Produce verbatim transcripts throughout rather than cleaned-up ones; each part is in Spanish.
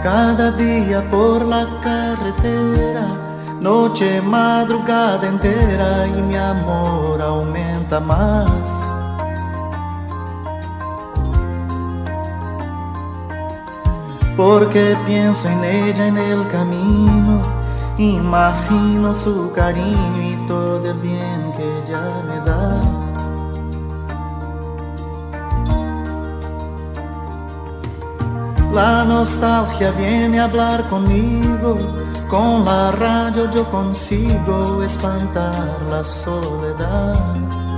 Cada día por la carretera, noche, madrugada entera, y mi amor aumenta más. Porque pienso en ella en el camino, imagino su cariño y todo el bien que ella me da. La nostalgia viene a hablar conmigo, con la radio yo consigo espantar la soledad.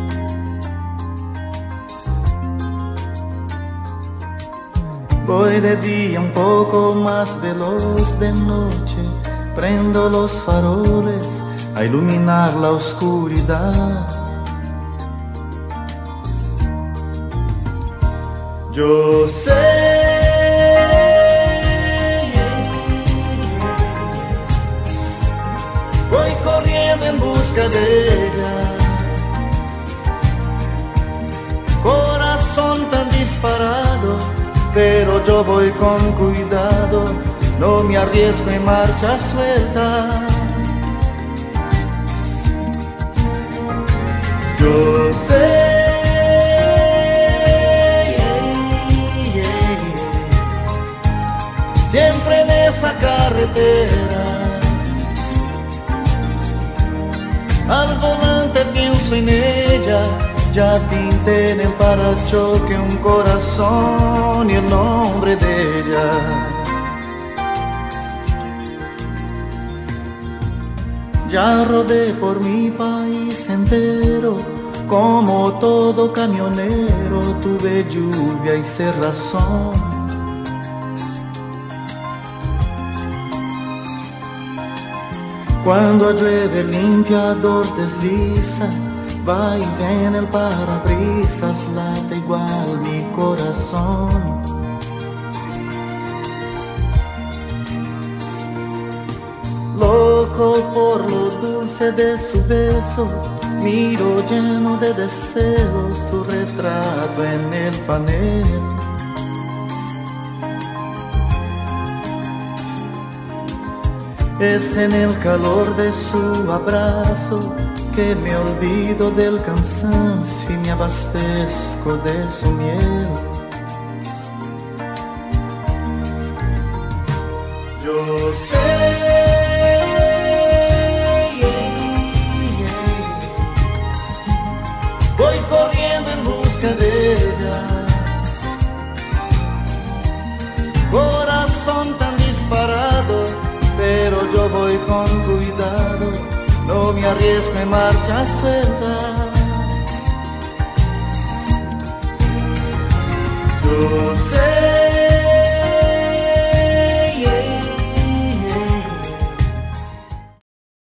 Voy de día un poco más veloz, de noche prendo los faroles a iluminar la oscuridad. Yo sé, voy corriendo en busca de ella, corazón tan disparado, pero yo voy con cuidado, no me arriesgo en marcha suelta. Yo sé, siempre en esa carretera, al volante pienso en ella. Ya pinté en el parachoque un corazón y el nombre de ella. Ya rodé por mi país entero, como todo camionero, tuve lluvia y cerrazón. Cuando llueve el limpiador desliza, va y viene el parabrisas, late igual mi corazón. Loco por lo dulce de su beso, miro lleno de deseos su retrato en el panel. Es en el calor de su abrazo que me olvido del cansancio y me abastezco de su miel. Yo sé, voy corriendo en busca de ella, corazón tan disparado, pero yo voy con cuidado, no me arriesgo en marcha suelta.